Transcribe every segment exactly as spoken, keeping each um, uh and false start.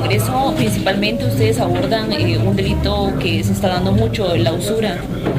Congreso principalmente ustedes abordan eh, un delito que se está dando mucho, la usura.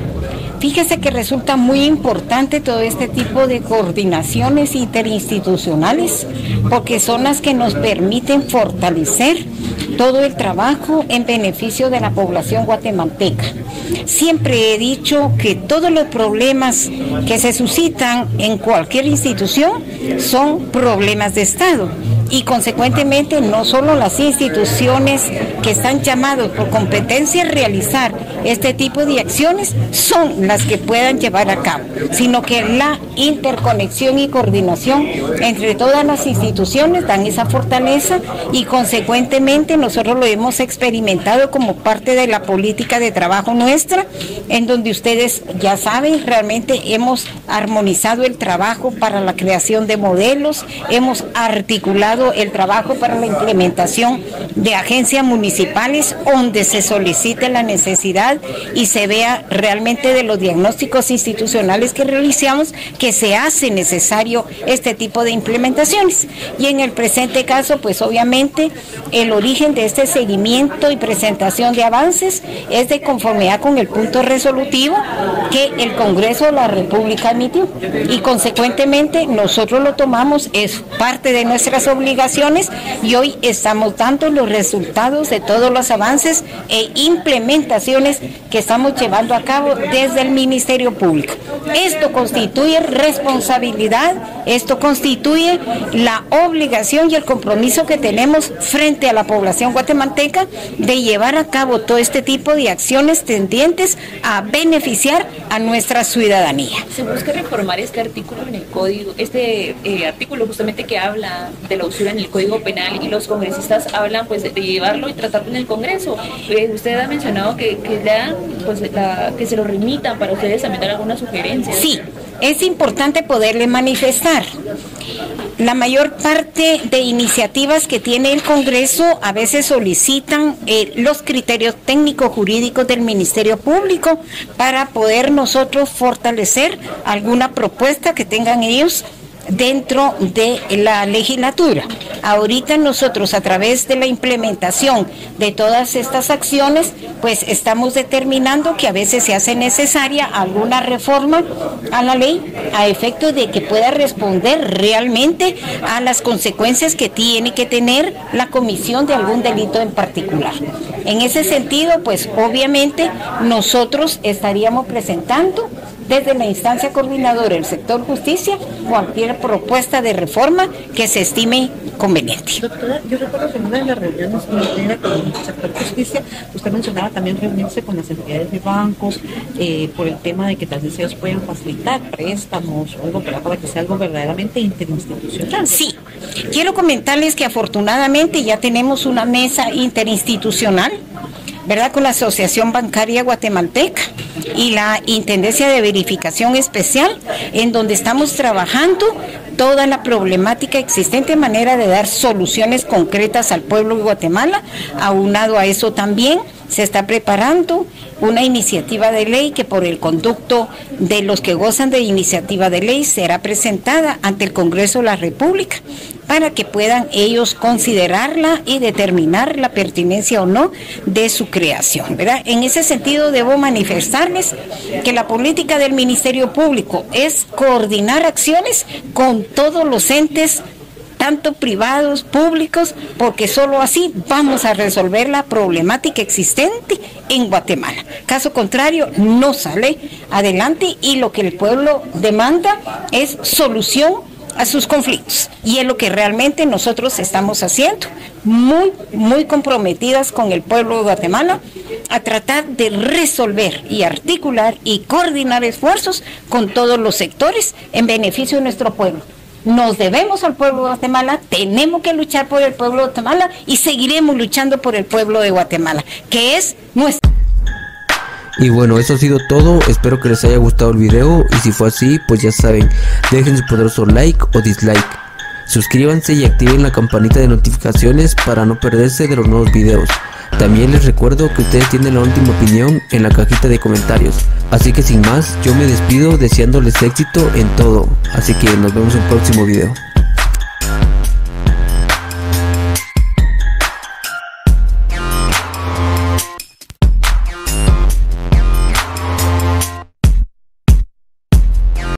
Fíjese que resulta muy importante todo este tipo de coordinaciones interinstitucionales, porque son las que nos permiten fortalecer todo el trabajo en beneficio de la población guatemalteca. Siempre he dicho que todos los problemas que se suscitan en cualquier institución son problemas de Estado. Y consecuentemente no solo las instituciones que están llamadas por competencia a realizar este tipo de acciones son las que puedan llevar a cabo, sino que la interconexión y coordinación entre todas las instituciones dan esa fortaleza y consecuentemente nosotros lo hemos experimentado como parte de la política de trabajo nuestra, en donde ustedes ya saben, realmente hemos armonizado el trabajo para la creación de modelos, hemos articulado el trabajo para la implementación de agencias municipales donde se solicite la necesidad y se vea realmente de los diagnósticos institucionales que realizamos que se hace necesario este tipo de implementaciones. Y en el presente caso, pues obviamente el origen de este seguimiento y presentación de avances es de conformidad con el punto resolutivo que el Congreso de la República emitió y consecuentemente nosotros lo tomamos, es parte de nuestras obligaciones y hoy estamos dando los resultados de todos los avances e implementaciones que estamos llevando a cabo desde el Ministerio Público. Esto constituye responsabilidad, esto constituye la obligación y el compromiso que tenemos frente a la población guatemalteca de llevar a cabo todo este tipo de acciones tendientes a beneficiar a nuestra ciudadanía. Se busca reformar este artículo en el código, este eh, artículo justamente que habla de la usura en el Código Penal y los congresistas hablan pues de, de llevarlo y tratarlo en el Congreso. Eh, usted ha mencionado que, que, la, pues, la, que se lo remitan para ustedes también dar alguna sugerencia. Sí, es importante poderle manifestar. La mayor parte de iniciativas que tiene el Congreso a veces solicitan eh, los criterios técnico-jurídicos del Ministerio Público para poder nosotros fortalecer alguna propuesta que tengan ellos dentro de la legislatura. Ahorita nosotros a través de la implementación de todas estas acciones, pues estamos determinando que a veces se hace necesaria alguna reforma a la ley a efecto de que pueda responder realmente a las consecuencias que tiene que tener la comisión de algún delito en particular. En ese sentido, pues obviamente nosotros estaríamos presentando desde la instancia coordinadora del sector justicia cualquier propuesta de reforma que se estime conveniente. Doctora, yo recuerdo que en una de las reuniones que tenía con el sector justicia, usted mencionaba también reunirse con las entidades de bancos eh, por el tema de que tal vez ellos pueden facilitar préstamos o algo para que sea algo verdaderamente interinstitucional. Sí, quiero comentarles que afortunadamente ya tenemos una mesa interinstitucional, ¿verdad?, con la Asociación Bancaria Guatemalteca y la Intendencia de Verificación Especial, en donde estamos trabajando toda la problemática existente de manera de dar soluciones concretas al pueblo de Guatemala. Aunado a eso también se está preparando una iniciativa de ley que por el conducto de los que gozan de iniciativa de ley será presentada ante el Congreso de la República para que puedan ellos considerarla y determinar la pertinencia o no de su creación, ¿verdad? En ese sentido debo manifestarles que la política del Ministerio Público es coordinar acciones con todos los entes, tanto privados, públicos, porque solo así vamos a resolver la problemática existente en Guatemala. Caso contrario, no sale adelante y lo que el pueblo demanda es solución a sus conflictos. Y es lo que realmente nosotros estamos haciendo, muy, muy comprometidas con el pueblo de Guatemala a tratar de resolver y articular y coordinar esfuerzos con todos los sectores en beneficio de nuestro pueblo. Nos debemos al pueblo de Guatemala, tenemos que luchar por el pueblo de Guatemala y seguiremos luchando por el pueblo de Guatemala, que es nuestro. Y bueno, eso ha sido todo, espero que les haya gustado el video y si fue así, pues ya saben, dejen su poderoso like o dislike. Suscríbanse y activen la campanita de notificaciones para no perderse de los nuevos videos. También les recuerdo que ustedes tienen la última opinión en la cajita de comentarios. Así que sin más, yo me despido deseándoles éxito en todo. Así que nos vemos en el próximo video.